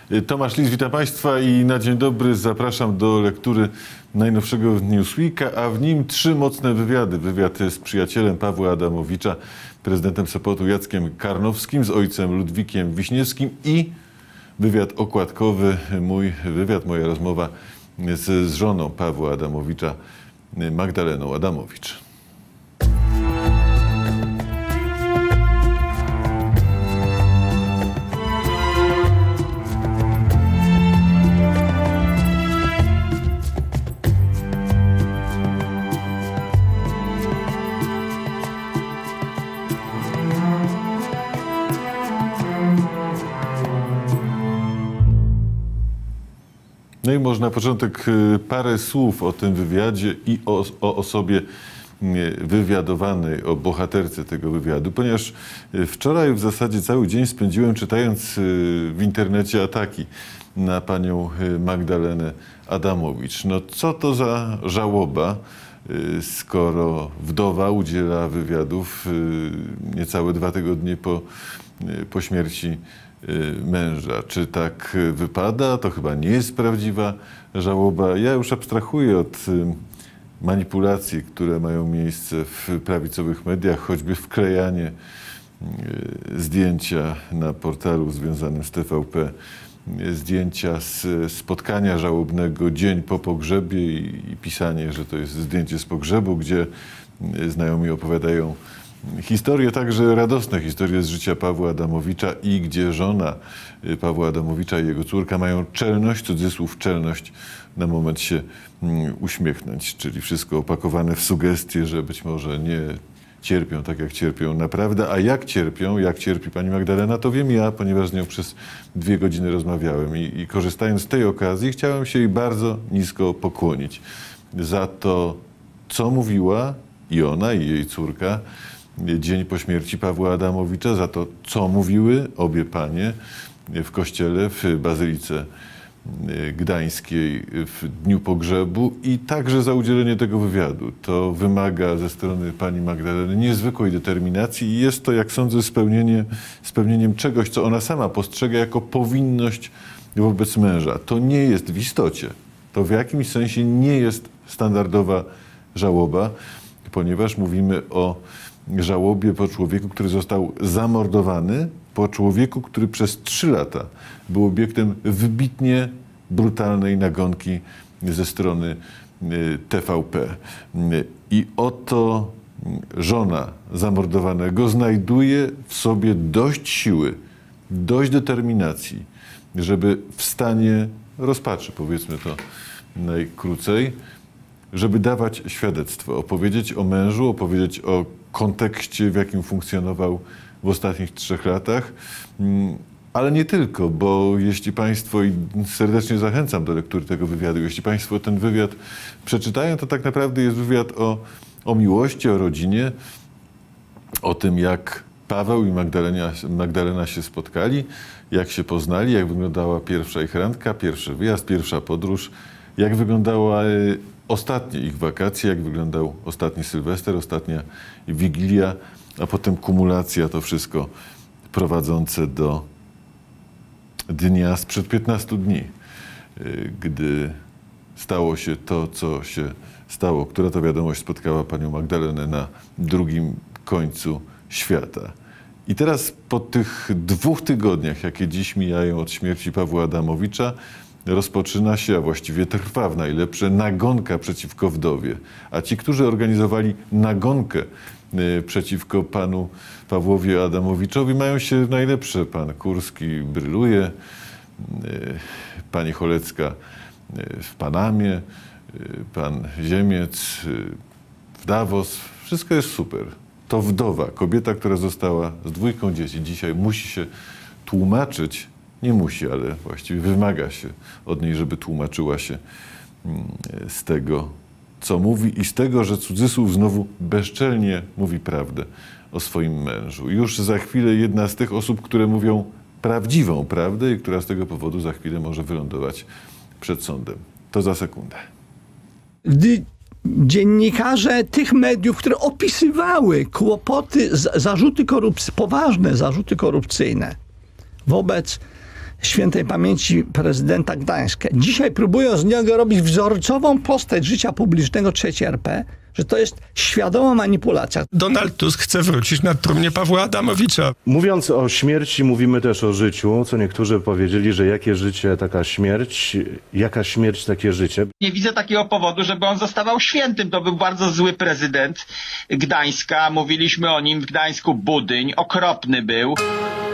Tomasz Lis, witam Państwa i na dzień dobry zapraszam do lektury najnowszego Newsweeka, a w nim 3 mocne wywiady. Wywiad z przyjacielem Pawła Adamowicza, prezydentem Sopotu Jackiem Karnowskim, z ojcem Ludwikiem Wiśniewskim i wywiad okładkowy, mój wywiad, moja rozmowa z żoną Pawła Adamowicza, Magdaleną Adamowicz. No i może na początek parę słów o tym wywiadzie i o osobie wywiadowanej, o bohaterce tego wywiadu, ponieważ wczoraj w zasadzie cały dzień spędziłem czytając w internecie ataki na panią Magdalenę Adamowicz. No co to za żałoba, skoro wdowa udziela wywiadów niecałe 2 tygodnie po śmierci męża. Czy tak wypada? To chyba nie jest prawdziwa żałoba. Ja już abstrahuję od manipulacji, które mają miejsce w prawicowych mediach, choćby wklejanie zdjęcia na portalu związanym z TVP, zdjęcia z spotkania żałobnego dzień po pogrzebie i pisanie, że to jest zdjęcie z pogrzebu, gdzie znajomi opowiadają historie, także radosne historie z życia Pawła Adamowicza i gdzie żona Pawła Adamowicza i jego córka mają czelność, cudzysłów czelność, na moment się uśmiechnąć, czyli wszystko opakowane w sugestie, że być może nie cierpią tak, jak cierpią naprawdę, a jak cierpi pani Magdalena, to wiem ja, ponieważ z nią przez 2 godziny rozmawiałem i korzystając z tej okazji chciałem się jej bardzo nisko pokłonić za to, co mówiła i ona, i jej córka dzień po śmierci Pawła Adamowicza, za to, co mówiły obie panie w kościele, w Bazylice Gdańskiej w dniu pogrzebu i także za udzielenie tego wywiadu. To wymaga ze strony pani Magdaleny niezwykłej determinacji i jest to, jak sądzę, spełnieniem czegoś, co ona sama postrzega jako powinność wobec męża. To nie jest w istocie, to w jakimś sensie nie jest standardowa żałoba, ponieważ mówimy o żałobie po człowieku, który został zamordowany, po człowieku, który przez 3 lata był obiektem wybitnie brutalnej nagonki ze strony TVP. I oto żona zamordowanego znajduje w sobie dość siły, dość determinacji, żeby w stanie rozpaczy, powiedzmy to najkrócej, żeby dawać świadectwo, opowiedzieć o mężu, opowiedzieć o kontekście, w jakim funkcjonował w ostatnich 3 latach, ale nie tylko, bo jeśli Państwo, i serdecznie zachęcam do lektury tego wywiadu, jeśli Państwo ten wywiad przeczytają, to tak naprawdę jest wywiad o miłości, o rodzinie, o tym, jak Paweł i Magdalena się spotkali, jak się poznali, jak wyglądała pierwsza ich randka, pierwszy wyjazd, pierwsza podróż, jak wyglądała ostatnie ich wakacje, jak wyglądał ostatni Sylwester, ostatnia Wigilia, a potem kumulacja, to wszystko prowadzące do dnia sprzed 15 dni, gdy stało się to, co się stało. Która to wiadomość spotkała panią Magdalenę na drugim końcu świata. I teraz po tych 2 tygodniach, jakie dziś mijają od śmierci Pawła Adamowicza, rozpoczyna się, a właściwie trwa w najlepsze, nagonka przeciwko wdowie. A ci, którzy organizowali nagonkę przeciwko panu Pawłowi Adamowiczowi, mają się najlepsze. Pan Kurski bryluje, pani Cholecka w Panamie, pan Ziemiec w Davos. Wszystko jest super. To wdowa, kobieta, która została z 2 dzieci, dzisiaj musi się tłumaczyć. Nie musi, ale właściwie wymaga się od niej, żeby tłumaczyła się z tego, co mówi i z tego, że cudzysłów znowu bezczelnie mówi prawdę o swoim mężu. Już za chwilę jedna z tych osób, które mówią prawdziwą prawdę i która z tego powodu za chwilę może wylądować przed sądem. To za sekundę. Gdy dziennikarze tych mediów, które opisywały kłopoty, zarzuty poważne zarzuty korupcyjne wobec świętej pamięci prezydenta Gdańska. Dzisiaj próbują z niego robić wzorcową postać życia publicznego III RP, że to jest świadoma manipulacja. Donald Tusk chce wrócić na trumnie Pawła Adamowicza. Mówiąc o śmierci, mówimy też o życiu, co niektórzy powiedzieli, że jakie życie, taka śmierć, jaka śmierć, takie życie. Nie widzę takiego powodu, żeby on zostawał świętym. To był bardzo zły prezydent Gdańska. Mówiliśmy o nim w Gdańsku, Budyń. Okropny był.